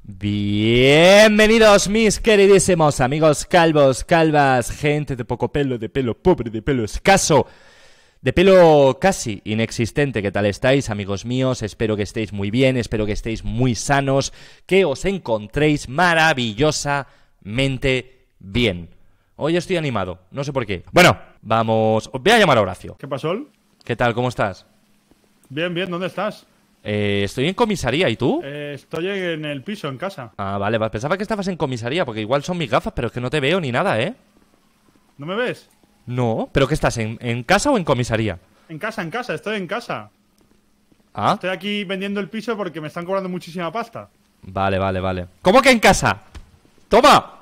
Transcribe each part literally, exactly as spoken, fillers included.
Bienvenidos mis queridísimos amigos calvos, calvas, gente de poco pelo, de pelo pobre, de pelo escaso, de pelo casi inexistente. ¿Qué tal estáis, amigos míos? Espero que estéis muy bien, espero que estéis muy sanos, que os encontréis maravillosamente bien. Hoy estoy animado, no sé por qué. Bueno, vamos, os voy a llamar a Horacio. ¿Qué pasó? ¿Qué tal? ¿Cómo estás? Bien, bien, ¿dónde estás? Eh, estoy en comisaría, ¿y tú? Eh, estoy en el piso, en casa. Ah, vale, pensaba que estabas en comisaría, porque igual son mis gafas, pero es que no te veo ni nada, ¿eh? ¿No me ves? No, ¿pero qué estás? ¿En, en casa o en comisaría? En casa, en casa, estoy en casa. Ah, Estoy aquí vendiendo el piso porque me están cobrando muchísima pasta. vale, vale, vale. ¿Cómo que en casa? ¡Toma!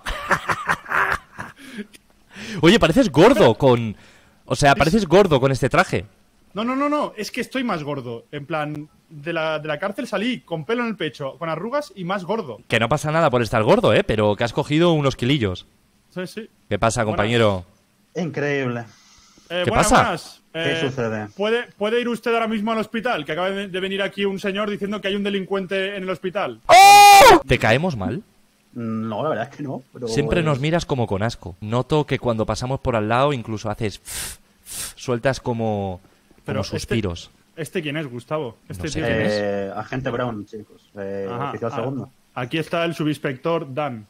Oye, pareces gordo con... O sea, pareces gordo con este traje. No, no, no, no, es que estoy más gordo. En plan, de la, de la cárcel salí con pelo en el pecho, con arrugas y más gordo. Que no pasa nada por estar gordo, ¿eh? Pero que has cogido unos kilillos. Sí, sí. ¿Qué pasa, compañero? Increíble. Eh, ¿Qué buenas, pasa? buenas. ¿Qué Eh, sucede? ¿puede, ¿Puede ir usted ahora mismo al hospital? Que acaba de, de venir aquí un señor diciendo que hay un delincuente en el hospital. ¡Oh! ¿Te caemos mal? No, la verdad es que no. Pero Siempre nos es- miras como con asco. Noto que cuando pasamos por al lado incluso haces... Sueltas como... Pero como suspiros. Este, ¿Este quién es, Gustavo? ¿Este No sé tío quién quién es? Eh, agente Brown, chicos. Eh, Ajá, oficial ah, segundo. Aquí está el subinspector Dan.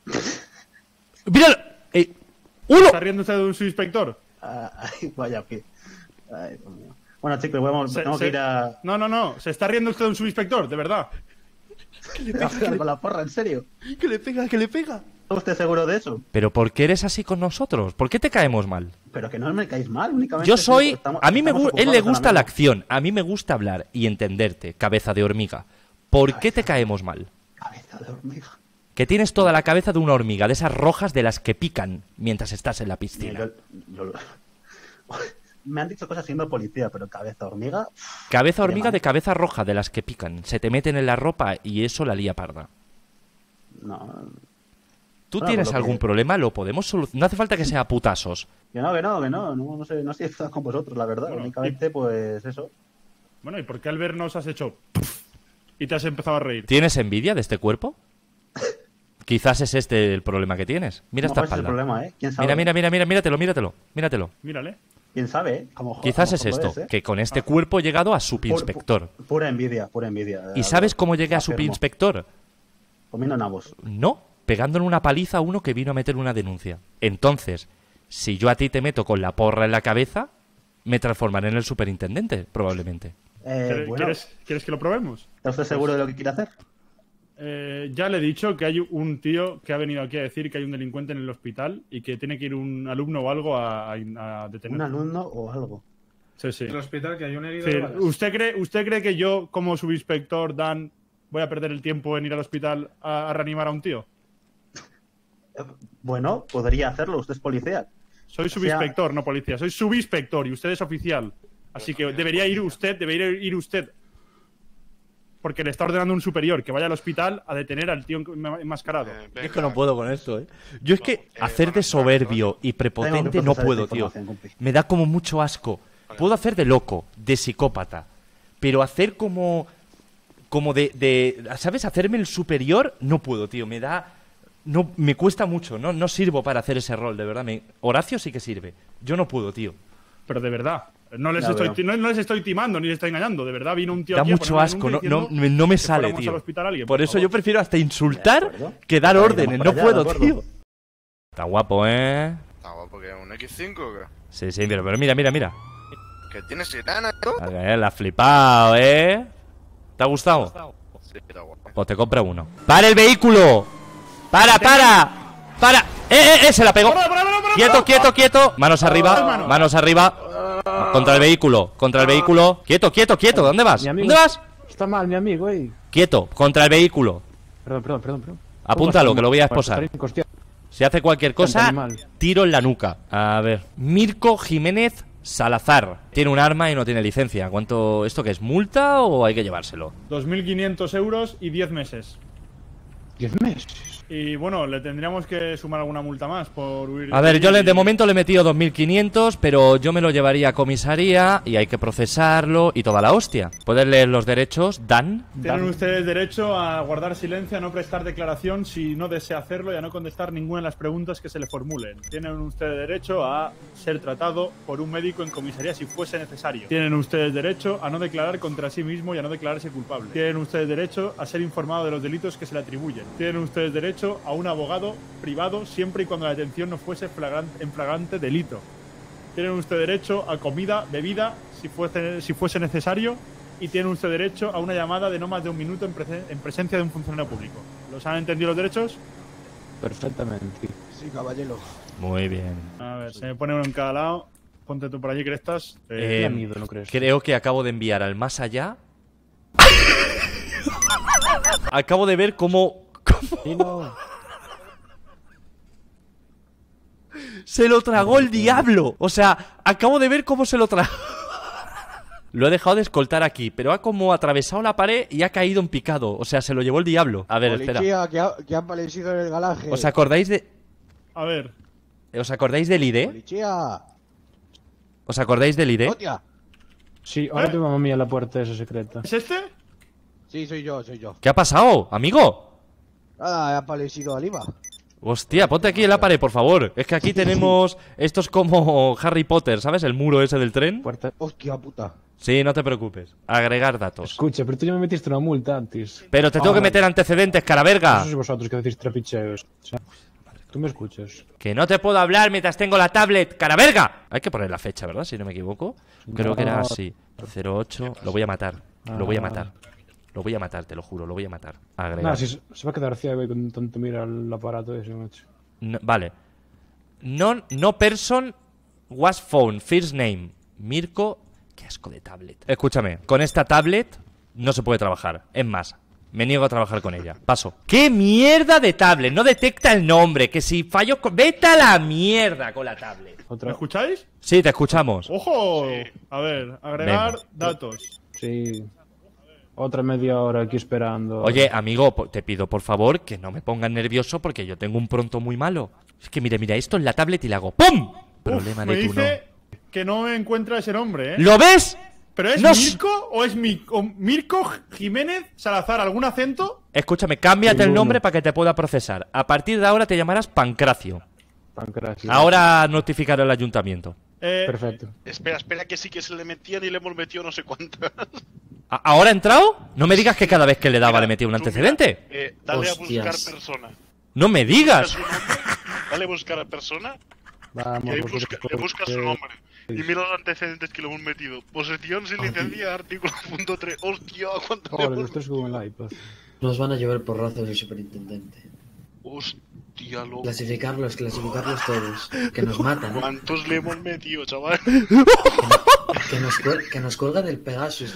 ¡Míralo! Eh, ¡Uno! ¿Está riendo usted de un subinspector? Ah, ay, vaya pie. Ay, Dios mío. Bueno, chicos, vamos, Se- tengo se- que ir a... No, no, no. ¿Se está riendo usted de un subinspector? De verdad. con la porra, ¿en serio? ¡Que le pega, que le pega! ¿Está usted seguro de eso? ¿Pero por qué eres así con nosotros? ¿Por qué te caemos mal? Pero que no me caéis mal, únicamente... Yo soy... estamos- A mí me estamos gu- él le ocupados gusta ahora la mismo. acción. A mí me gusta hablar y entenderte, cabeza de hormiga. ¿Por qué te caemos mal? Cabeza de hormiga. Que tienes toda la cabeza de una hormiga, de esas rojas de las que pican mientras estás en la Mira, piscina. yo- yo- me han dicho cosas siendo policía, pero cabeza hormiga... Cabeza Qué hormiga mal. de cabeza roja, de las que pican. Se te meten en la ropa y eso la lía parda. No... ¿Tú Bueno, tienes por lo algún que- problema? Lo podemos solucionar. No hace falta que sea putazos. Que no, que no, que no, no, no sé, no estoy enfadado con vosotros, la verdad. Bueno, únicamente, pues eso. Bueno, ¿y por qué al vernos has hecho... y te has empezado a reír? ¿Tienes envidia de este cuerpo? Quizás es este el problema que tienes. Mira esta A lo mejor ese es el espalda. problema, ¿eh? ¿Quién sabe? Mira, mira, mira, mira, míratelo, míratelo, míratelo. Mírale. ¿Quién sabe? eh? A lo mejor- Quizás a lo es mejor esto, puede ser. que con este cuerpo he llegado a subinspector. Pu- pu- Pura envidia, pura envidia. ¿Y eh, sabes lo- cómo llegué a afirmo. subinspector? Comiendo nabos. No, pegándole una paliza a uno que vino a meter una denuncia. Entonces, si yo a ti te meto con la porra en la cabeza, me transformaré en el superintendente, probablemente. Eh, ¿Quieres, bueno, ¿quieres, ¿Quieres que lo probemos? ¿está usted seguro de lo que quiere hacer? Eh, ya le he dicho que hay un tío que ha venido aquí a decir que hay un delincuente en el hospital y que tiene que ir un alumno o algo a, a, a ¿Un detenerlo. alumno o algo? Sí, sí. En el hospital que hay un herido Sí, de balas. ¿Usted cree, ¿Usted cree que yo, como subinspector Dan, voy a perder el tiempo en ir al hospital a, a reanimar a un tío? Eh, Bueno, podría hacerlo, usted es policía. Soy subinspector, no policía. Soy subinspector y usted es oficial. Así que debería ir usted, debería ir usted. Porque le está ordenando un superior que vaya al hospital a detener al tío enmascarado. Yo es que no puedo con esto, ¿eh? Yo es que hacer de soberbio y Tengo prepotente que no procesar puedo, esta tío. información, compi. Me da como mucho asco. Puedo hacer de loco, de psicópata, pero hacer como... Como de, de... ¿Sabes? Hacerme el superior, no puedo, tío. Me da... No, me cuesta mucho, no, no sirvo para hacer ese rol, de verdad. Me... Horacio sí que sirve. Yo no puedo, tío. Pero de verdad. No les, Ya estoy, veo. ti- no, no les estoy timando ni les estoy engañando. De verdad, vino un tío Da aquí a mucho ponerme asco, no, denuncia no, diciendo me- no me que sale, fuéramos tío. al hospital a alguien, Por por eso favor. yo prefiero hasta insultar De acuerdo. que dar Venga, órdenes. vamos No para allá, puedo, de acuerdo. tío. Está guapo, ¿eh? Está guapo, que un equis cinco o qué? Sí, sí, pero, pero mira, mira, mira. Que tiene sirena, ¿no? A ver, la has flipado, ¿eh? ¿Te ha gustado? Sí, está guapo. Pues te compra uno. ¡Para el vehículo! ¡Para, para! ¡Para! ¡Eh, eh, eh! Se la pegó. ¡Para, para, para, para, Quieto, para! quieto, quieto. Manos arriba, hermano. manos arriba. Contra el vehículo, contra el vehículo. Quieto, quieto, quieto. ¿Dónde vas? Mi amigo. ¿Dónde vas? Está mal, mi amigo, ey. Quieto, contra el vehículo. Perdón, perdón, perdón. perdón. Apúntalo, que lo voy a Bueno, esposar. estaré inconsciente. Si hace cualquier cosa, animal. tiro en la nuca. A ver. Mirko Jiménez Salazar. Tiene un arma y no tiene licencia. ¿Cuánto? ¿Esto qué es? ¿Multa o hay que llevárselo? dos mil quinientos euros y diez meses. Diez meses. Y bueno, le tendríamos que sumar alguna multa más por huir. A ver, yo le, de y- momento le he metido dos mil quinientos, pero yo me lo llevaría a comisaría y hay que procesarlo y toda la hostia. ¿Puedes leer los derechos, Dan? Tienen ustedes derecho a guardar silencio, a no prestar declaración si no desea hacerlo y a no contestar ninguna de las preguntas que se le formulen. Tienen ustedes derecho a ser tratado por un médico en comisaría si fuese necesario. Tienen ustedes derecho a no declarar contra sí mismo y a no declararse culpable. Tienen ustedes derecho a ser informado de los delitos que se le atribuyen. Tienen ustedes derecho a un abogado privado siempre y cuando la detención no fuese flagrante, en flagrante delito. Tienen usted derecho a comida, bebida, si fuese, si fuese necesario, y tienen usted derecho a una llamada de no más de un minuto en, presen- en presencia de un funcionario público. ¿Los han entendido los derechos? Perfectamente. Sí, caballero. Muy bien. A ver, se me pone uno en cada lado. Ponte tú por allí, Crestas. Eh, Eh, Da miedo, ¿no crees? Creo que acabo de enviar al más allá. Acabo de ver cómo, cómo Sí, no. se lo tragó el diablo. O sea, acabo de ver cómo se lo tragó. Lo he dejado de escoltar aquí, pero ha como atravesado la pared y ha caído en picado. O sea, se lo llevó el diablo. A ver, espera. Policía, que, ha, que han aparecido en el garaje. ¿Os acordáis de a ver, ¿Os acordáis del I D? Policía. ¿Os acordáis del I D? Hostia. Sí, ahora tengo a mamá en la puerta esa secreta. ¿es este? Sí, soy yo, soy yo. ¿Qué ha pasado, amigo? Nada, ha aparecido Aliva. Hostia, ponte aquí en la pared, por favor. Es que aquí tenemos... Esto es como Harry Potter, ¿sabes? El muro ese del tren. Puerta. Hostia puta. Sí, no te preocupes. Agregar datos. Escucha, pero tú ya me metiste una multa antes. Pero te tengo que meter antecedentes, cara verga. No sois vosotros que decís trapicheos. O sea, tú me escuchas. Que no te puedo hablar mientras tengo la tablet, cara verga. Hay que poner la fecha, ¿verdad? Si no me equivoco. Creo que era así. cero ocho. Lo voy a matar. Lo voy a matar. Lo voy a matar, te lo juro. Lo voy a matar. Agregar. Nada, si se, se va a quedar ciego con tanto mira el aparato ese, macho. No- vale. No, no person was found. First name. Mirko. Qué asco de tablet. Escúchame. Con esta tablet no se puede trabajar. Es más, me niego a trabajar con ella. Paso. ¡Qué mierda de tablet! No detecta el nombre. Que si fallo con... ¡Vete a la mierda con la tablet! ¿Me Otra. escucháis? Sí, te escuchamos. ¡Ojo! A ver, agregar Venga. datos. Sí. Otra media hora aquí esperando. Oye, amigo, po- te pido por favor que no me pongas nervioso porque yo tengo un pronto muy malo. Es que mira, mira esto en la tablet y le hago ¡pum! Problema Uf, me de tu dice que no encuentra ese nombre, ¿eh? ¿Lo ves? ¿Pero es No s- Mirko o es Mi- o Mirko Jiménez Salazar? ¿Algún acento? Escúchame, cámbiate el Ninguno. nombre para que te pueda procesar. A partir de ahora te llamarás Pancracio. Pancracio. Ahora notificaré al ayuntamiento. Eh, Perfecto. Espera, espera, que sí que se le metían y le hemos metido no sé cuántas. ¿A- ¿Ahora ha entrado? No me digas que cada vez que le daba Mira, le metía un tú antecedente. mira, eh, dale Hostias. a buscar persona. No me Busca digas. su nombre, dale a buscar a persona Vamos, y ahí vosotros busca, porque- le busca su nombre. Y mira los antecedentes que le hemos metido. Posesión sin licencia, artículo punto tres. Hostia, cuánto le Joder, hemos... los tres como el iPad. Nos van a llevar porrazos el superintendente. Hostia, loco. Clasificarlos, clasificarlos todos. Que nos matan, ¿eh? ¿Cuántos le hemos metido, chaval? Que nos, cuel- que nos cuelga del Pegasus.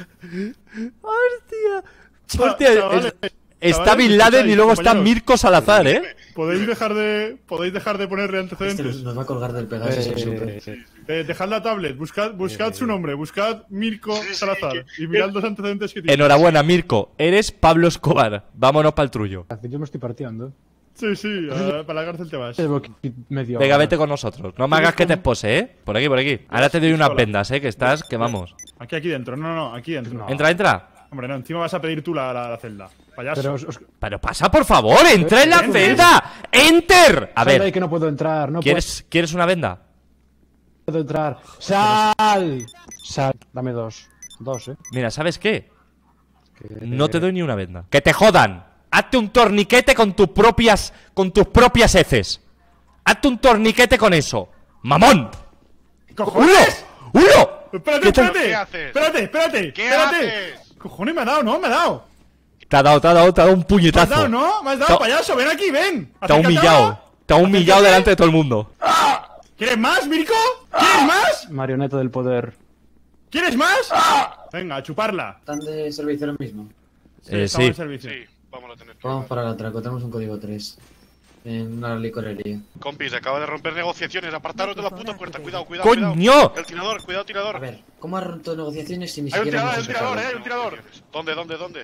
Hostia. Cha- Hostia, chavales, es- está chavales, Bin Laden y escucháis, luego está compañeros. Mirko Salazar, ¿eh? ¿Podéis dejar de podéis dejar de ponerle Este antecedentes? nos, nos va a colgar del Pegasus el super. Eh, Eh, dejad la tablet, buscad, buscad su nombre, buscad Mirko Sí, sí, Salazar que- y mirad los antecedentes que tiene. Enhorabuena, Mirko. Eres Pablo Escobar. Vámonos para el trullo. yo me estoy partiendo. Sí, sí, a- para la cárcel te vas. Llevo aquí media Venga, hora. vete con nosotros. No me hagas que te espose, ¿eh? Por aquí, por aquí. Ahora te doy unas vendas, ¿eh? Que estás, que vamos. Aquí, aquí dentro, no, no, no, aquí dentro. No. Entra, entra. Hombre, no, encima vas a pedir tú la, la, la celda. Payaso. Pero os, os- Pero pasa, por favor, entra en la ¿Entiendes? celda. ¡Enter! A sal de ahí ver, que no puedo entrar, no ¿quieres, ¿quieres una venda? puedo entrar. ¡Sal! Sal. Dame dos. Dos, eh. Mira, ¿sabes qué? Que- No te doy ni una venda. ¡Que te jodan! Hazte un torniquete con tus propias. Con tus propias heces. Hazte un torniquete con eso. ¡Mamón! ¡Cojones! ¡Uno! ¡Uno! Espérate, ¿Qué te- espérate. ¿Qué haces? Espérate, espérate. ¿Qué espérate. haces? Cojones, me ha dado, no, me ha dado. Te ha dado, te ha dado, te ha dado un Me has puñetazo. dado, no, me has dado, Te- payaso, ven aquí, ven. Te ha Acércate humillado. ahora. Te ha humillado Acércate. delante de todo el mundo. ¿Quieres más, Mirko? ¿Quieres más? Marioneta del poder. ¿Quieres más? Venga, a chuparla. ¿Están de servicio ahora mismo? Eh, estamos sí. en servicio. Sí, vamos a tener que... Vamos para el atraco, tenemos un código tres. En una licorería. Compis, acaba de romper negociaciones. Apartaros de la puta puerta. Cuidado, cuidado, ¡Coño! cuidado. El tirador, cuidado, A tirador. ver, ¿cómo ha roto negociaciones si ni Hay un siquiera tirador, hay hemos un tirador, empezado? eh, hay un tirador. ¿Dónde, dónde, dónde?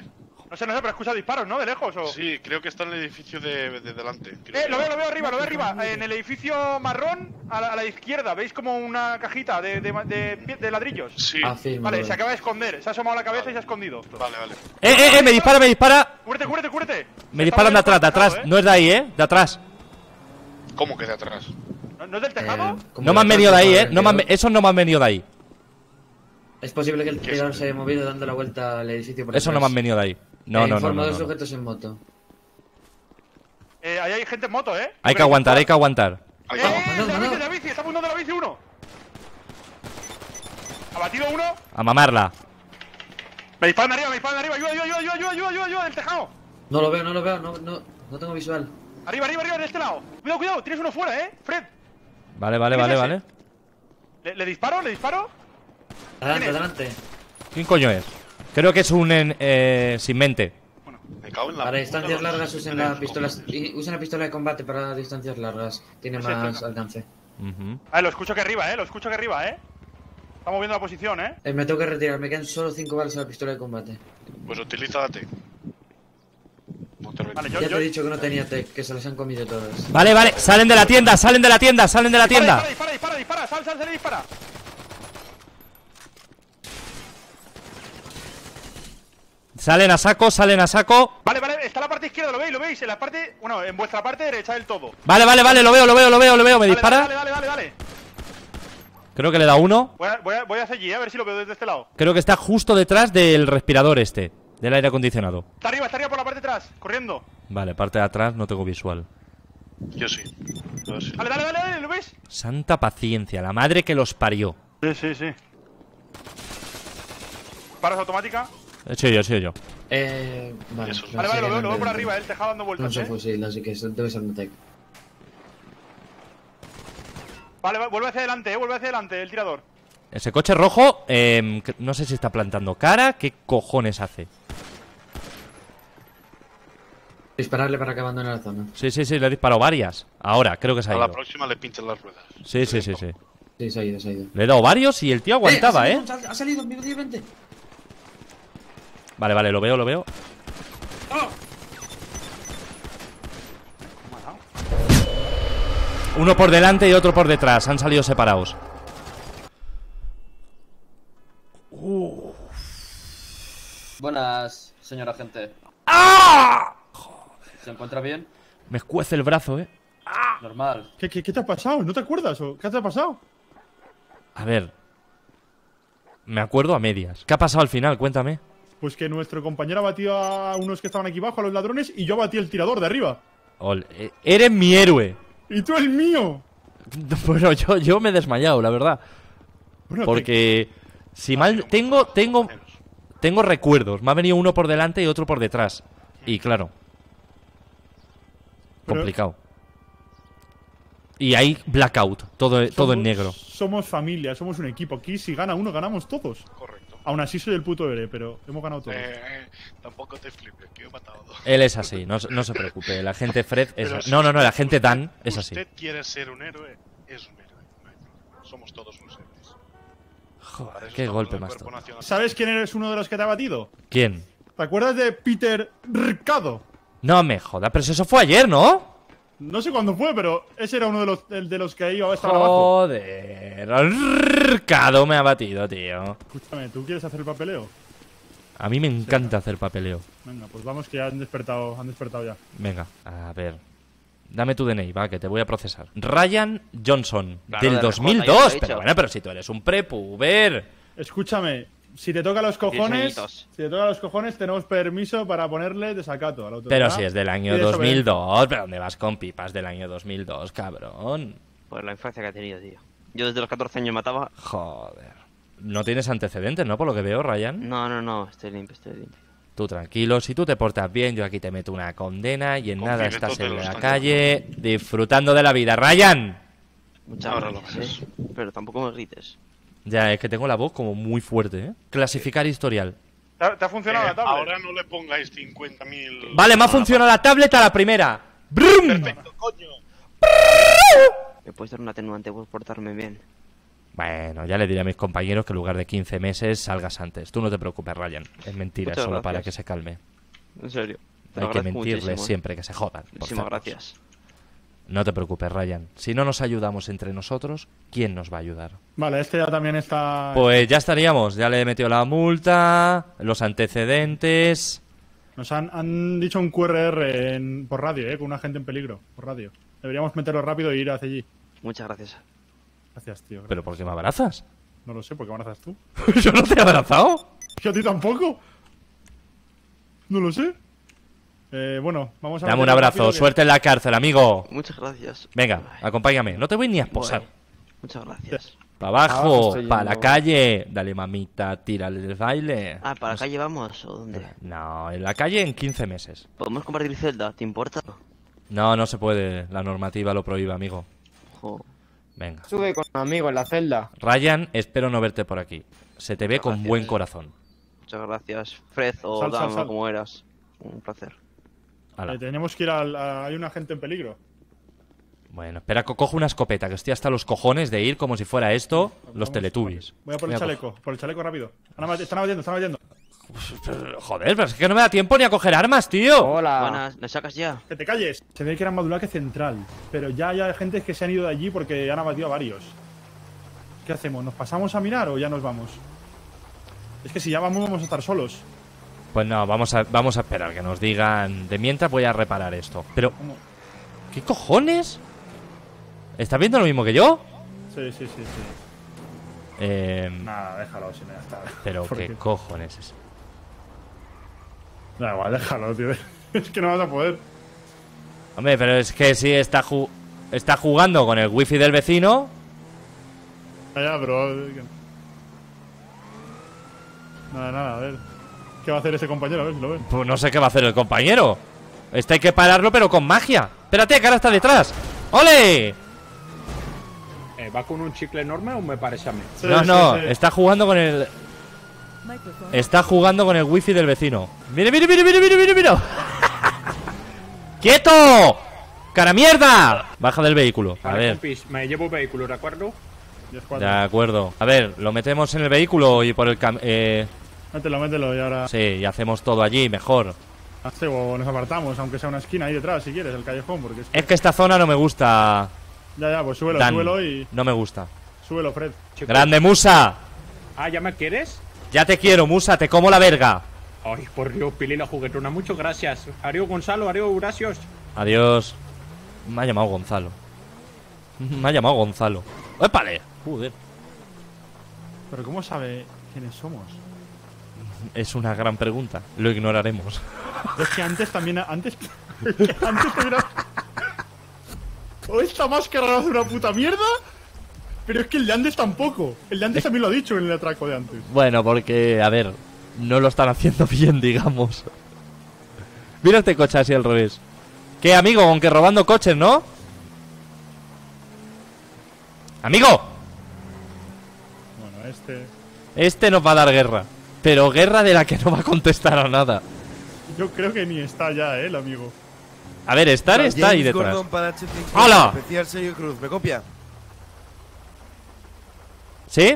No sé, no sé, pero escucha disparos, ¿no? De lejos o. Sí, creo que está en el edificio de, de delante. Creo Eh, que- lo veo, lo veo arriba, lo veo arriba. En el edificio marrón, a la, a la izquierda, ¿veis como una cajita de, de, de, de- de ladrillos? Sí. Ah, firme, Vale, lo se veo. acaba de esconder. Se ha asomado la cabeza y se ha escondido. Vale, vale. ¡Eh, eh, eh! ¡Me dispara, me dispara! Cúbrete, cúbrete, cúbrete. Me disparan de atrás, de atrás. No es de ahí, ¿eh? De atrás. ¿Cómo que de atrás? ¿No, ¿No es del tejado? Eh, como No me han detrás venido de ahí, del ¿eh? No me han- tirador. esos no me han venido de ahí. Es posible que el ¿Qué tirador es? se haya movido dando la vuelta al edificio por Eso no me detrás. han venido de ahí. No, Eh, no, no, informo no, de no, no. sujetos en moto. Eh, ahí hay gente en moto, ¿eh? Hay que aguantar, hay que aguantar. Ahí ¡Eh! vamos. de la mandado, bici, mandado. de la bici! ¡Está apuntando la bici uno! Abatido uno. A mamarla. Me disparan de arriba, me disparan de arriba. Ayuda, ayuda, ayuda, ayuda, ayuda, ayuda, ayuda, del tejado. No lo veo, no lo veo, no, no, no tengo visual. Arriba, arriba, arriba, de este lado. Cuidado, cuidado, tienes uno fuera, ¿eh? Fred. Vale, vale, ¿Quién vale, es vale. ese? ¿Le, le disparo? ¿Le disparo? Adelante, ¿Quién es? adelante. ¿Quién coño es? Creo que es un en- eh, sin mente. Me cago en la Para puta, distancias los- largas usen la pistola, y- usen la pistola de combate para distancias largas. Tiene Sí, sí, más sí. alcance. Ujú. Ah, lo escucho que arriba, ¿eh? Lo escucho que arriba, ¿eh? Está moviendo la posición, ¿eh? Eh, me tengo que retirar, me quedan solo cinco balas a la pistola de combate. Pues utilízate. No te Vale, yo, Ya te yo... he dicho que no tenía tech, que se las han comido todas. Vale, vale. Salen de la tienda, salen de la tienda, salen de la Dispara, tienda. dispara, dispara, dispara, sal, sal, sal y dispara. Salen a saco, salen a saco. Vale, vale, está en la parte izquierda, ¿lo veis? ¿Lo veis? En la parte... Bueno, en vuestra parte derecha del todo. Vale, vale, vale, lo veo, lo veo, lo veo, lo veo. Me Dale, dispara. Dale, dale, dale, dale. Creo que le da uno. Voy a, voy a, voy a hacer allí, ¿eh? A ver si lo veo desde este lado. Creo que está justo detrás del respirador este, del aire acondicionado. Está arriba, está arriba por la parte de atrás, corriendo. Vale, parte de atrás no tengo visual. Yo sí. Yo sí. Dale, dale, dale, dale, ¿lo ves? Santa paciencia, la madre que los parió. Sí, sí, sí. Paras automática. He sido yo, he sido yo. Eh. Vale, Eso es. no Vale, sé vale, lo qué veo, lo veo por nombre arriba, ¿eh? El tejado dando No vueltas, sé ¿eh? fusil, así que eso debe ser un tech. Vale, va- vuelve hacia adelante, ¿eh? Vuelve hacia adelante, el tirador. Ese coche rojo, eh, que- no sé si está plantando cara. ¿Qué cojones hace? Dispararle para que abandone la zona. Sí, sí, sí, le he disparado varias. Ahora, creo que se ha A la ido. próxima le pinchen las ruedas. Sí, sí, sí, sí. Sí, se ha ido, se ha ido. Le he dado varios y el tío aguantaba, ha ¿eh? salido, Ha salido, minuto y veinte. Vale, vale, lo veo, lo veo. Uno por delante y otro por detrás. Han salido separados. Buenas, señor agente. ¡Ah! ¿Se encuentra bien? Me escuece el brazo, ¿eh? Normal. ¿Qué, qué, qué te ha pasado? ¿No te acuerdas? ¿O qué te ha pasado? A ver. Me acuerdo a medias. ¿Qué ha pasado al final? Cuéntame. Pues que nuestro compañero ha batido a unos que estaban aquí abajo, a los ladrones, y yo batí el tirador de arriba. Ol- eh, Eres mi héroe. ¡Y tú el mío! Bueno, yo, yo me he desmayado, la verdad. Bueno, Porque si mal tengo, tengo, tengo recuerdos. Me ha venido uno por delante y otro por detrás. Y claro, Pero- complicado. Y hay blackout, todo, te- todo en somos- negro. Somos familia, somos un equipo. Aquí si gana uno, ganamos todos. Correcto. Aún así soy el puto héroe, pero hemos ganado todos. Eh, eh, tampoco te flipes, que yo he matado a dos. Él es así, no, no se preocupe. El agente Fred es Pero así. si No, no, no, el usted- agente Dan es así. Usted quiere ser un héroe, es un héroe. no hay problema. Somos todos unos héroes. Para Joder, eso qué estamos golpe en el más. Cuerpo Nacional. ¿Sabes quién eres uno de los que te ha batido? ¿Quién? ¿Te acuerdas de Peter Ricado? No me joda, pero si eso fue ayer, ¿no? No sé cuándo fue, pero ese era uno de los, el de los que iba a estar abajo. Joder, Ricado me ha batido, tío. Escúchame, ¿tú quieres hacer el papeleo? A mí me encanta hacer papeleo. Venga, pues vamos que ya han despertado, han despertado ya. Venga, a ver. Dame tu D N I, va, que te voy a procesar. Ryan Johnson, Claro, del de dos mil R J, ya lo dos. he Pero dicho. bueno, pero si tú eres un prepuber. Escúchame, si te toca los cojones, añitos. si te toca los cojones, tenemos permiso para ponerle desacato a la autoridad. Pero si es del año Y dos mil desobediencia. dos. ¿Pero dónde vas con pipas del año dos mil dos, cabrón? Por la infancia que ha tenido, tío. Yo desde los catorce años mataba. Joder. No tienes antecedentes, ¿no? Por lo que veo, Ryan. No, no, no, estoy limpio, estoy limpio. Tú tranquilo, si tú te portas bien, yo aquí te meto una condena y en Confíe nada que estás todos en los la años. calle disfrutando de la vida. ¡Ryan! Muchas Ahora lo gracias, ¿eh? Pero tampoco me grites. Ya, es que tengo la voz como muy fuerte, ¿eh? Clasificar historial. ¿Te ha, te ha funcionado Eh, la tablet? ahora no le pongáis cincuenta mil. Vale, me ha funcionado la tablet a la primera. ¡Brum! Perfecto, coño. Me puedes dar un atenuante por portarme bien. Bueno, ya le diré a mis compañeros que en lugar de quince meses salgas antes. Tú no te preocupes, Ryan. Es mentira, es Muchas solo para gracias. que se calme. En serio. Te Hay lo que agradezco mentirles muchísimo, ¿eh? siempre, que se jodan. por Muchísimas cerdos. gracias. No te preocupes, Ryan. Si no nos ayudamos entre nosotros, ¿quién nos va a ayudar? Vale, este ya también está... Pues ya estaríamos. Ya le he metido la multa, los antecedentes... Nos han, han dicho un Q R R en- por radio, ¿eh? Con un agente en peligro, por radio. Deberíamos meterlo rápido e ir hacia allí. Muchas gracias. Gracias, tío. ¿Pero por qué me abrazas? No lo sé, ¿por qué me abrazas tú? ¿Yo no te he abrazado? ¿Y a ti tampoco? No lo sé. Eh, bueno, vamos a... Dame un meterlo abrazo, rápido que- suerte en la cárcel, amigo. Muchas gracias. Venga, acompáñame. No te voy ni a esposar. Bueno, muchas gracias. Para Abajo abajo, estoy para yendo. la calle. Dale, mamita, tírale el baile. Ah, ¿para la calle vamos o dónde? No, en la calle en quince meses. ¿Podemos compartir celda? ¿Te importa? No, no se puede. La normativa lo prohíbe, amigo. Jo. Venga. Sube con un amigo en la celda. Ryan, espero no verte por aquí. Se te ve con Gracias. buen corazón. Muchas gracias. Fred o Sal, sal, Dama, sal. como eras. Un placer. Hala. Eh, tenemos que ir al... a- hay un agente en peligro. Bueno, espera, co- cojo una escopeta, que estoy hasta los cojones de ir como si fuera esto, los Vamos, Teletubbies. Voy a por el Voy a chaleco, por el chaleco rápido. Están abatiendo, están abatiendo, están abatiendo. Pero, joder, pero es que no me da tiempo ni a coger armas, tío. Hola. Buenas, ¿me sacas ya? ¡Que te calles! Se ve que era Madulaque Central, pero ya hay gente que se han ido de allí porque han abatido a varios. ¿Qué hacemos? ¿Nos pasamos a mirar o ya nos vamos? Es que si ya vamos, vamos a estar solos. Pues no, vamos a, vamos a esperar que nos digan. De mientras voy a reparar esto. Pero, ¿Cómo? ¿qué cojones? ¿Estás viendo lo mismo que yo? Sí, sí, sí, sí. Eh, Nada, déjalo, si no, ya está. pero, ¿Por ¿qué qué? cojones es? Da igual, déjalo, tío. Es que no vas a poder. Hombre, pero es que si está, ju- está jugando con el wifi del vecino. Ya, ya, pero... Nada, nada, a ver. ¿Qué va a hacer ese compañero? A ver si lo ven. Pues no sé qué va a hacer el compañero. Este hay que pararlo, pero con magia. Espérate, que ahora está detrás. ¡Ole! Eh, ¿Va con un chicle enorme o me parece a mí? Sí, No, sí, no, sí. está jugando con el. Está jugando con el wifi del vecino. ¡Mire, mire, mire, mire, mire, mire, mire! ¡Quieto! ¡Cara mierda! Baja del vehículo. A Vale, ver. compis, me llevo vehículo, ¿de acuerdo? diez cuatro. De acuerdo. A ver, lo metemos en el vehículo y por el cam eh, Mételo, mételo y ahora... sí, y hacemos todo allí mejor. Sí, o nos apartamos, aunque sea una esquina ahí detrás, si quieres, el callejón, porque es que... Es que esta zona no me gusta. Ya, ya, pues súbelo, Dan. súbelo y... No me gusta. Súbelo, Fred. Chicos. ¡Grande Musa! Ah, ¿ya me quieres? Ya te quiero, Musa, te como la verga. Ay, por Dios, Pili la juguetona, muchas gracias. Arió Gonzalo, Arió gracias. Adiós. Me ha llamado Gonzalo. Me ha llamado Gonzalo. ¡Épale! Joder. Pero ¿cómo sabe quiénes somos? Es una gran pregunta. Lo ignoraremos. Es que antes también... Antes... es que antes también... era- O esta máscara no hace una puta mierda... Pero es que el de antes tampoco. El de antes también lo ha dicho en el atraco de antes. Bueno, porque, a ver, no lo están haciendo bien, digamos. Mira este coche así al revés. ¿Qué, amigo? Aunque robando coches, ¿no? ¡Amigo! Bueno, este... Este nos va a dar guerra. Pero guerra de la que no va a contestar a nada. Yo creo que ni está ya, eh, el amigo. A ver, estar está ahí detrás. Gordon para H cincuenta, ¡Hala! Especial Sergio Cruz, ¿me copia? ¿Sí?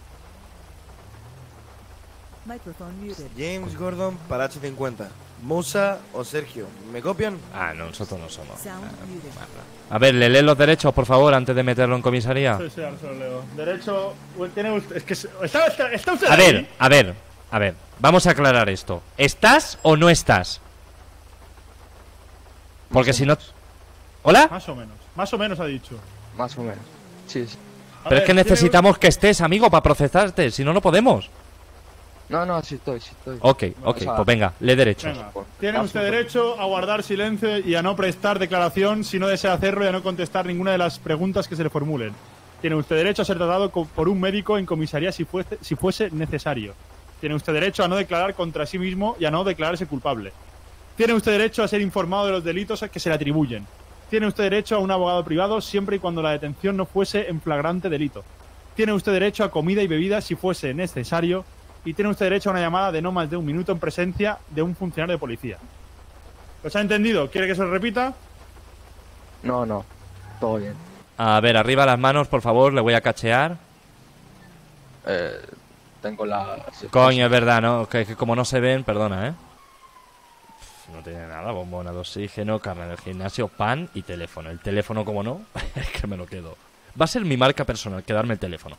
James Gordon para H cincuenta. Musa o Sergio, ¿me copian? Ah, no, nosotros no somos. A ver, le lee los derechos, por favor, antes de meterlo en comisaría. Sí, sí, ahora se lo leo. Derecho... Tiene usted... Es que... se- ¿Está, está, está usted A ahí? ver, a ver, a ver. Vamos a aclarar esto. ¿Estás o no estás? Porque si no... ¿Hola? Más o menos. Más o menos ha dicho. Más o menos. Sí, sí. A Pero es ver, que tiene- necesitamos que estés, amigo, para procesarte. Si no, no podemos. No, no, sí estoy, sí estoy. Ok, Bueno, ok, o sea, pues venga, lee derechos. Venga. Tiene usted derecho a guardar silencio y a no prestar declaración si no desea hacerlo y a no contestar ninguna de las preguntas que se le formulen. Tiene usted derecho a ser tratado co- por un médico en comisaría si fuese, si fuese necesario. Tiene usted derecho a no declarar contra sí mismo y a no declararse culpable. Tiene usted derecho a ser informado de los delitos que se le atribuyen. Tiene usted derecho a un abogado privado siempre y cuando la detención no fuese en flagrante delito. Tiene usted derecho a comida y bebida si fuese necesario. Y tiene usted derecho a una llamada de no más de un minuto en presencia de un funcionario de policía. ¿Los ha entendido? ¿Quiere que se lo repita? No, no. Todo bien. A ver, arriba las manos, por favor, le voy a cachear. Eh, tengo la... Coño, es verdad, ¿no? Que, que como no se ven, perdona, ¿eh? No tiene nada, bombona de oxígeno, carne del gimnasio, pan y teléfono. El teléfono, como no, es que me lo quedo. Va a ser mi marca personal, quedarme el teléfono.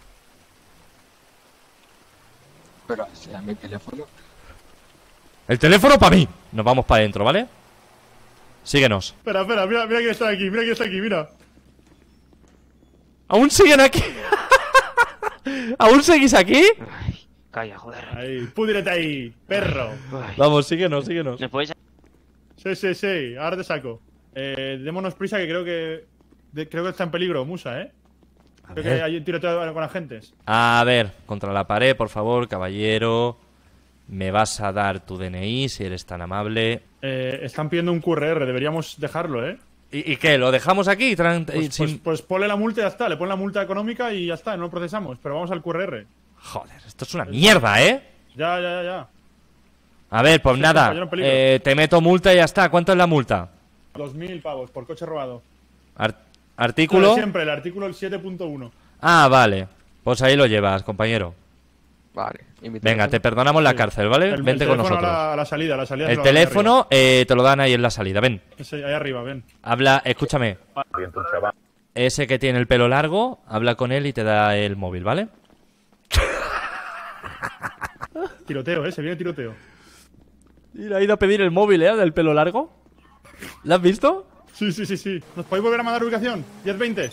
Pero sea mi teléfono. El teléfono para mí. Nos vamos para adentro, ¿vale? Síguenos. Espera, espera, mira, mira quién está aquí, mira quién está aquí, mira. ¿Aún siguen aquí? ¿Aún seguís aquí? Ay, calla, joder. Ahí, púdrete ahí, perro. Ay. Vamos, síguenos, síguenos. ¿Me podéis...? Sí, sí, sí, ahora te saco. Eh, démonos prisa que creo que... de- creo que está en peligro, Musa, ¿eh? A Creo ver. que hay un tiroteo con agentes. A ver, contra la pared, por favor, caballero. Me vas a dar tu D N I si eres tan amable. Eh, están pidiendo un Q R R, deberíamos dejarlo, ¿eh? ¿Y, y qué? ¿Lo dejamos aquí? Tran- Pues, y sin- pues, pues ponle la multa y ya está, le pon la multa económica y ya está, no lo procesamos. Pero vamos al Q R R. Joder, esto es una mierda, ¿eh? Ya, ya, ya, ya. A ver, pues Sí, nada. compañero en peligro. eh, te meto multa y ya está. ¿Cuánto es la multa? Dos mil pavos por coche robado. Ar- Lo ¿Artículo? de siempre, el artículo el siete punto uno. Ah, vale. Pues ahí lo llevas, compañero. Vale. ¿y mi Venga, teléfono? te perdonamos la Sí. cárcel, ¿vale? El, Vente el con teléfono nosotros. A la, a la salida, a la salida. El se lo dan ahí teléfono eh, te lo dan ahí en la salida. Ven, arriba. Ese, ahí arriba, ven. habla, escúchame. Ese que tiene el pelo largo, habla con él y te da el móvil, ¿vale? Tiroteo, eh, se viene tiroteo. Y ha ido a pedir el móvil, ¿eh? Del pelo largo. ¿Lo has visto? Sí, sí, sí, sí. ¿Nos podéis volver a mandar ubicación? diez veinte.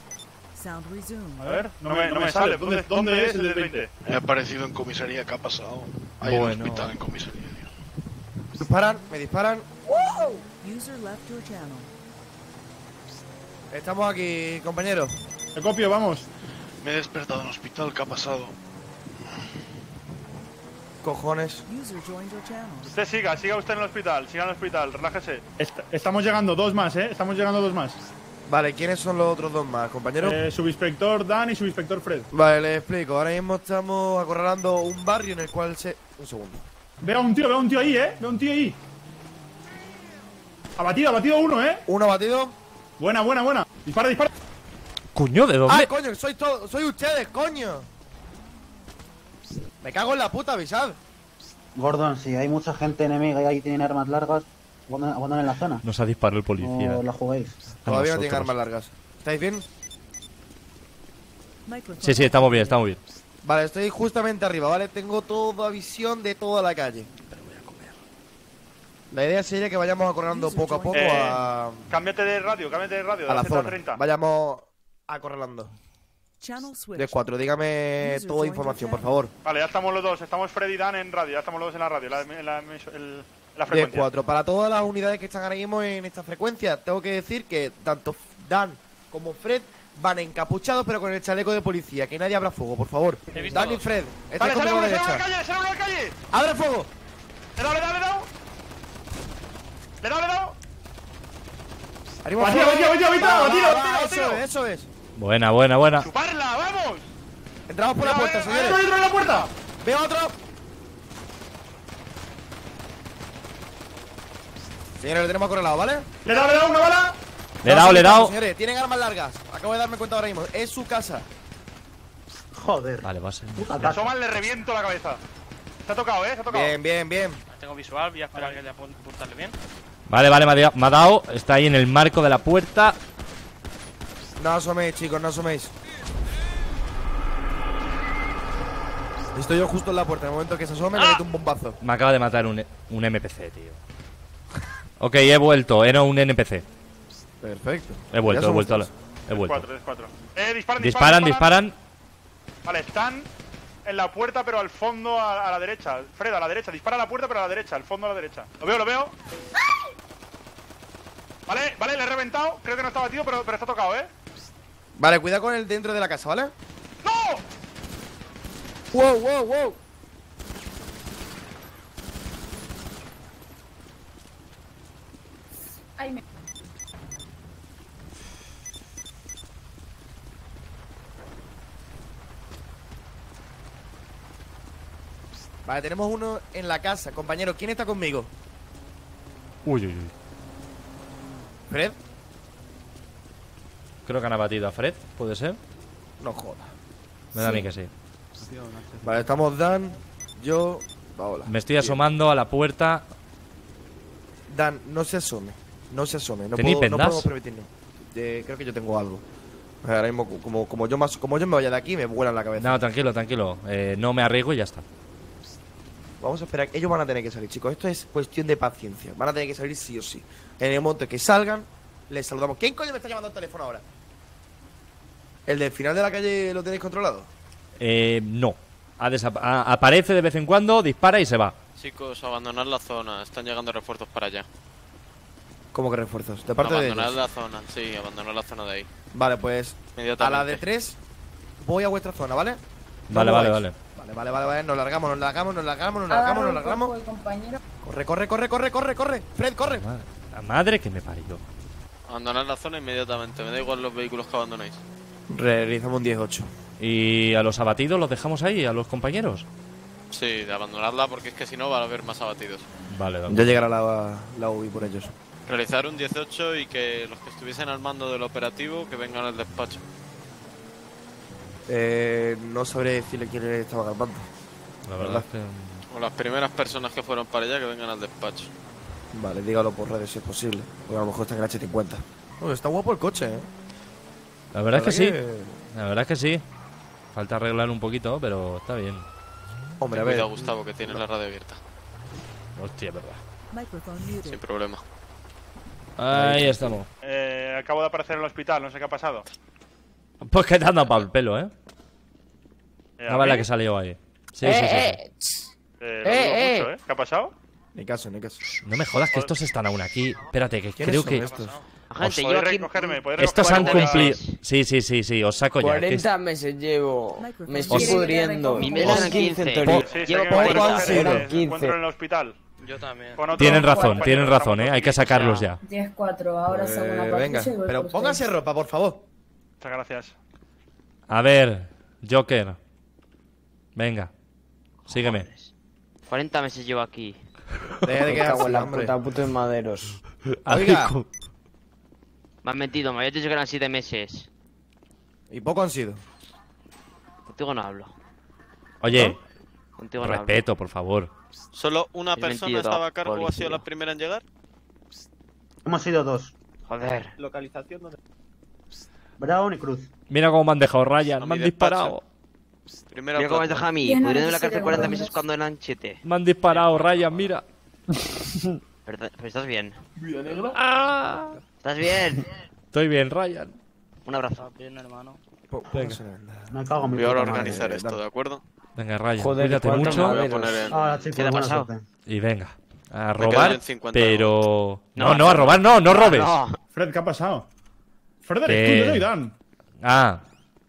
A ver, no, me, no me sale. ¿Dónde, ¿Dónde es el diez veinte? He aparecido en comisaría, ¿qué ha pasado? Hay un Bueno. hospital en comisaría, tío. Disparan, me disparan. Estamos aquí, compañeros. Te copio, vamos. Me he despertado en el hospital, ¿qué ha pasado? Cojones. Usted siga, siga usted en el hospital, siga en el hospital, relájese. Est- estamos llegando dos más, eh. Estamos llegando dos más. Vale, ¿quiénes son los otros dos más, compañeros? Eh, subinspector Dan y subinspector Fred. Vale, les explico. Ahora mismo estamos acorralando un barrio en el cual se... Un segundo. Veo a un tío, veo a un tío ahí, eh. Veo a un tío ahí. Abatido, abatido uno, eh. Uno abatido. Buena, buena, buena. Dispara, dispara. Coño, ¿de dónde? ¡Ah, coño! ¡Soy todo! ¡Soy ustedes, coño! Me cago en la puta, avisad. Gordon, si hay mucha gente enemiga y ahí tienen armas largas, abandonen abandonen la zona. Nos ha disparado el policía. O la juguéis. Todavía no tienen nosotros. armas largas. ¿Estáis bien? Sí, sí, estamos bien, estamos bien. Vale, estoy justamente arriba, ¿vale? Tengo toda visión de toda la calle. Pero voy a comer. La idea sería que vayamos acorralando poco a poco Eh, a, Cámbiate de radio, cámbiate de radio. a la de zona. treinta. Vayamos acorralando. diez cuatro, dígame toda información, por favor. Vale, ya estamos los dos. Estamos Fred y Dan en radio. Ya estamos los dos en la radio, la, en la, emis- el- la diez frecuencia. cuatro, para todas las unidades que están ahora mismo en esta frecuencia, tengo que decir que tanto Dan como Fred van encapuchados pero con el chaleco de policía. Que nadie abra fuego, por favor. Dan y Fred, estáis Vale, conmigo a sale la uno, sale uno a la derecha. calle, sale uno a la calle. ¡Abre fuego! Le he dado, le he dado, le he dado. Le he dado, le he dado. ¡Ánimo, Batido, fuego! batido, batido, Va, batido, va, batido, va, batido. Eso es, eso es. Buena, buena, buena. ¡Chuparla, vamos! Entramos por la Venga, puerta, venga, señores. ¡Entra dentro de la puerta! ¡Veo otro! Señores, lo tenemos acorralado, ¿vale? Le he dado, le he dado una bala. Le he dado, le he dado. Señores, tienen armas largas. Acabo de darme cuenta ahora mismo. Es su casa. Joder. Vale, va a ser. Puta Le casa. asoman, le reviento la cabeza. Se ha tocado, eh, se ha tocado. Bien, bien, bien. Tengo visual, voy a esperar que le apun- apuntarle bien. Vale, vale, me ha, dia- me ha dado. Está ahí en el marco de la puerta. No asoméis, chicos, no asoméis. Estoy yo justo en la puerta. En el momento que se asome, le meto un bombazo. Me acaba de matar un, un N P C, tío. Ok, he vuelto. Era un N P C. Perfecto. He vuelto, Ya he somos vuelto. a la- tres. He vuelto. cuatro, tres, cuatro. Eh, disparan, Disparan, disparan. Vale, están en la puerta, pero al fondo a, a la derecha. Fred, a la derecha. Dispara a la puerta, pero a la derecha. Al fondo a la derecha. Lo veo, lo veo. Vale, vale, le he reventado. Creo que no está batido, pero, pero está tocado, ¿eh? Vale, cuidado con el dentro de la casa, ¿vale? ¡No! ¡Wow, wow, wow! Ay, me... Vale, tenemos uno en la casa. Compañero, ¿quién está conmigo? Uy, uy, uy. ¿Fred? Creo que han abatido a Fred, ¿puede ser? No joda. Me da a Sí. mí que sí. Vale, estamos Dan, yo... Paola. Me estoy asomando a la puerta. Dan, no se asome. No se asome. No, ¿Tenéis puedo, no vendas? podemos permitirlo. Eh, creo que yo tengo algo. Ahora mismo, como, como, yo más, como yo me vaya de aquí, me vuelan la cabeza. No, tranquilo, tranquilo. Eh, no me arriesgo y ya está. Vamos a esperar. Ellos van a tener que salir, chicos. Esto es cuestión de paciencia. Van a tener que salir sí o sí. En el momento que salgan, les saludamos. ¿Quién coño me está llamando al teléfono ahora? ¿El del final de la calle lo tenéis controlado? Eh, no. Ha desapa- a- aparece de vez en cuando, dispara y se va. Chicos, abandonar la zona. Están llegando refuerzos para allá. ¿Cómo que refuerzos? ¿De parte de Abandonar ellos? la zona, sí, abandonar la zona de ahí. Vale, pues a Inmediatamente. la de tres voy a vuestra zona, ¿vale? Vale, No vale, mováis. vale. Vale, vale, vale, vale. Nos largamos, nos largamos, nos largamos, nos largamos, nos largamos. Corre, corre, corre, corre, corre, corre. Fred, corre. La madre que me parió. Abandonar la zona inmediatamente. Me da igual los vehículos que abandonéis. Realizamos un diez ocho. ¿Y a los abatidos los dejamos ahí, a los compañeros? Sí, de abandonarla porque es que si no va a haber más abatidos. Vale, Ya llegará la, la U B I por ellos. Realizar un dieciocho y que los que estuviesen al mando del operativo que vengan al despacho. Eh, no sabré decirle quién estaba al mando. La verdad es que... O las primeras personas que fueron para allá que vengan al despacho. Vale, dígalo por redes si es posible. Porque a lo mejor está en el H cincuenta. Bueno, está guapo el coche, eh. La verdad es que sí. que- La verdad es que sí. Falta arreglar un poquito, pero está bien. Hombre, a Ten ver. cuidado, Gustavo, que tiene la radio abierta. Hostia, es verdad. Sin problema. Ahí estamos. Eh, acabo de aparecer en el hospital, no sé qué ha pasado. Pues que te han dado para el pelo, ¿eh? Eh, La ¿a bala mí? que salió ahí. Sí, Eh, sí, sí, eh, sí. Eh, lo dudo mucho, ¿eh? ¿Qué ha pasado? Ni caso, ni caso. No me jodas que estos están aún aquí. Espérate, que ¿Quiénes creo son que... estos? Agente, ¿Podéis yo aquí... recogerme? ¿Podéis Estos han recoger alguna- cumplido... Sí, sí, sí, sí, os saco ya. cuarenta meses llevo. Me estoy Os- pudriendo. Mi media eran Os quince en quince. teoría. Sí, sé Llevo que me puedes cuarenta. recoger, Cero, eh, me quince. encuentro en el hospital. Yo también. Con otro Tienen razón, compañero, tienen estamos razón, ¿eh? Hay que aquí. sacarlos ya. diez cuatro, ahora Eh, según la venga, patrulla y voy pero por póngase ustedes. ropa, por favor. Muchas gracias. A ver, Joker. Venga, sígueme. cuarenta meses llevo aquí. Deje de Me cago en la hombre. puta, putos maderos. Oiga. Me has mentido, me habías dicho que eran siete meses. Y poco han sido. Contigo no hablo. Oye, Contigo no hablo. respeto, por favor. ¿Solo una Es persona mentido, estaba a cargo o ha sido policía. la primera en llegar? Hemos sido dos. Joder. ¿Localización dónde? Brown y Cruz. Mira cómo me han dejado A Ryan, mi me han despacho. disparado. Primera Mira cómo me has planta. dejado a mí, Bien, pudriendo en la sí, cárcel de cuarenta buenas. meses cuando eran siete. Me han disparado, Ryan, mira. Pero, pero estás bien. Ah, ¿Estás bien? estoy bien, Ryan. Un abrazo. Bien, hermano. Po- Venga. póngase en la- Me cago en mi Voy ahora a puta madre. organizar esto, dale. ¿de acuerdo? Venga, Ryan, Joder, cuídate ¿cuántos mucho. Me voy a maderos? poner en... Ahora, chicos, ¿Qué te ha buena pasado? suerte. Y venga, a quedan robar, en cincuenta pero... No, No, no, a robar no, no robes. No. Fred, ¿qué ha pasado? Frederick, Eh. tú, yo soy Dan. Ah,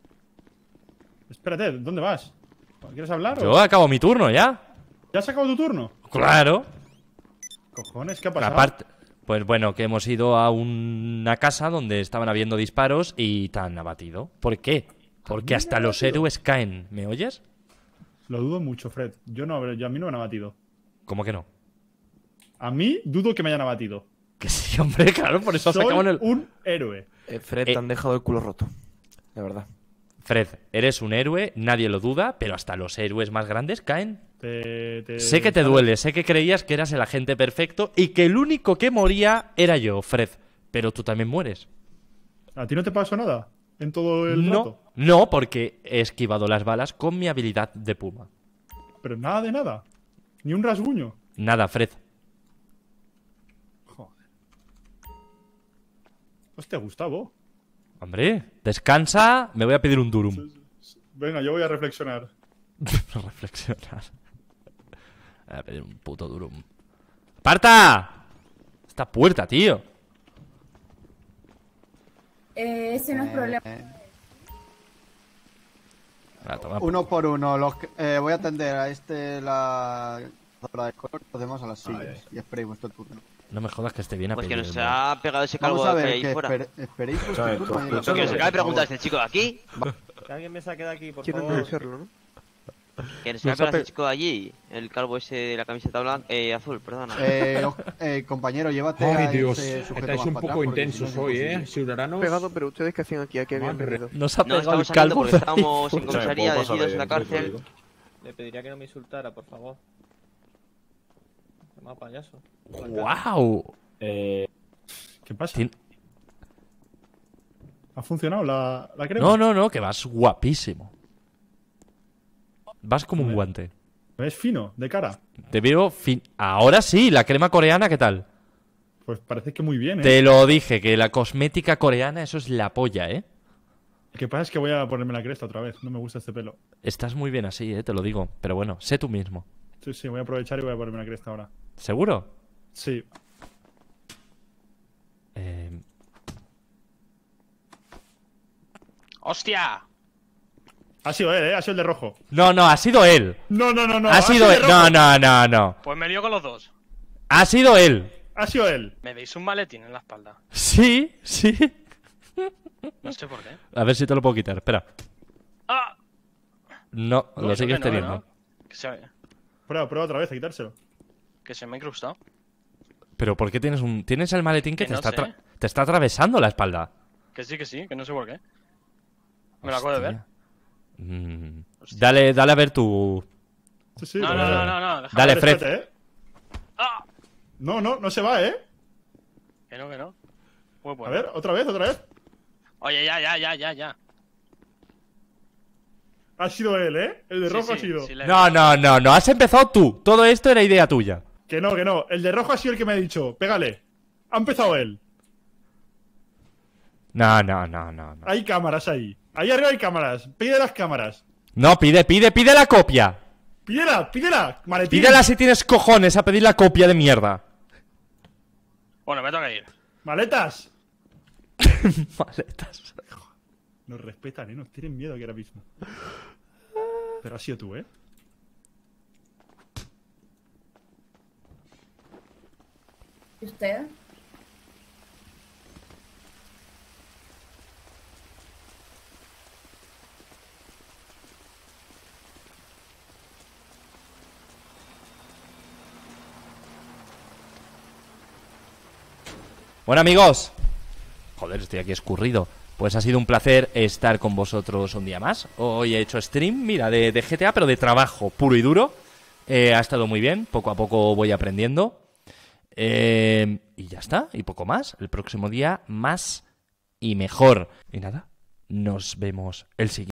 Espérate, ¿dónde vas? ¿Quieres hablar? o- yo acabo mi turno ya. ¿Ya has acabado tu turno? Claro. Cojones, ¿qué ha pasado? Aparte, pues bueno, que hemos ido a una casa donde estaban habiendo disparos y te han abatido. ¿Por qué? Porque hasta los héroes caen. ¿Me oyes? Lo dudo mucho, Fred. Yo no, yo, a mí no me han abatido. ¿Cómo que no? A mí dudo que me hayan abatido. Que sí, hombre, claro, por eso Soy sacamos el... un héroe. Eh, Fred, Eh. te han dejado el culo roto. De verdad. Fred, eres un héroe, nadie lo duda, pero hasta los héroes más grandes caen. Te, te- Sé que te duele, sé que creías que eras el agente perfecto y que el único que moría era yo, Fred. Pero tú también mueres. ¿A ti no te pasó nada? ¿En todo el No, rato? no, porque he esquivado las balas con mi habilidad de puma. Pero nada de nada. Ni un rasguño. Nada, Fred. Hostia, Gustavo. Hombre, descansa, me voy a pedir un durum. Venga, yo voy a reflexionar. Reflexionar. Voy a pedir un puto durum. ¡Aparta! Esta puerta, tío. Eh, ese no es problema. Ah, toma. Uno por uno. Los que- eh, voy a atender a este la la de color, los demás a las sillas. Y esperéis vuestro turno. No me jodas que esté bien a Pues que pedir nos el ha pegado ese calvo Vamos a que ver, hay que fuera. esper- esperéis vuestro turno. y lo Lo que tengo nos que acaba de ver, preguntar por este chico de aquí. Que alguien me saque de aquí, por Quiero favor. denunciarlo, ¿no? Que nos Nos acaba de ha preguntar pe- este chico de allí. El calvo ese de la camiseta blanca, eh, azul, perdona. Eh, o- eh, compañero, llévate Ay, a Dios, ese sujeto estáis más un para poco atrás, porque intensos si no es hoy, ¿eh? imposible. Ciudadanos. Pegado, pero ustedes qué hacían aquí, ¿a qué habían Madre. venido? Nos ha No, pegado estamos el saliendo calvo. porque estábamos en comisaría ¿puedo pasar decididos ahí en la dentro del cárcel. código? Le pediría que no me insultara, por favor. Más payaso. ¡Guau! Eh, ¿Qué pasa? Tien- ¿Ha funcionado la, la crema? No, no, no, que vas guapísimo. Vas como un guante. ¿Me ves fino, de cara? Te veo fin... Ahora sí, la crema coreana, ¿qué tal? Pues parece que muy bien, ¿eh? Te lo dije, que la cosmética coreana, eso es la polla, ¿eh? Lo que pasa es que voy a ponerme la cresta otra vez. No me gusta este pelo. Estás muy bien así, ¿eh? Te lo digo. Pero bueno, sé tú mismo. Sí, sí, voy a aprovechar y voy a ponerme la cresta ahora. ¿Seguro? Sí. Eh... ¡Hostia! Ha sido él, ¿eh? Ha sido el de rojo. No, no, ha sido él. No, no, no, no. Ha sido el él. de No, rojo. no, no, no. Pues me lío con los dos. Ha sido él. Ha sido él. Me veis un maletín en la espalda. Sí, sí. No sé por qué. A ver si te lo puedo quitar. Espera. ¡Ah! No, No, lo no, sigues que no, que teniendo. no. Que se, Prueba, prueba otra vez a quitárselo. que se me ha incrustado. Pero ¿por qué tienes un... Tienes el maletín que, Que te, no está sé. tra- te está atravesando la espalda? Que sí, que sí, que no sé por qué. Me lo acabo de ver. Hostia. Mm, Dale, dale a ver tu... Sí, sí. No, lo no, veo. no, no, no, déjame Dale, ver, Fred. espérate, ¿eh? ¡Ah! No, no, no se va, ¿eh? Que no, que no. Muy A bueno. ver, otra vez, otra vez. Oye, ya, ya, ya, ya, ya. Ha sido él, ¿eh? El de Sí, rojo sí, ha sido. sí, le- No, no, no, no. Has empezado tú. Todo esto era idea tuya. Que no, que no. El de rojo ha sido el que me ha dicho. Pégale. Ha empezado él. No, no, no, no, no. Hay cámaras ahí. Ahí arriba hay cámaras. Pide las cámaras. No, pide, pide, pide la copia. Pídela, pídela. Maletín. Pídela si tienes cojones a pedir la copia de mierda. Bueno, me toca ir. Maletas. Maletas. Nos respetan, ¿eh? Nos tienen miedo aquí ahora mismo. Pero has sido tú, ¿eh? ¿Y usted? Bueno, amigos. Joder, estoy aquí escurrido. Pues ha sido un placer estar con vosotros un día más. Hoy he hecho stream, mira, de, de G T A, pero de trabajo puro y duro. Eh, ha estado muy bien, poco a poco voy aprendiendo. Eh, y ya está, y poco más. El próximo día más y mejor. Y nada, nos vemos el siguiente.